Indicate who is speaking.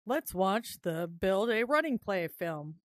Speaker 1: Let's watch the Build a Running Play film.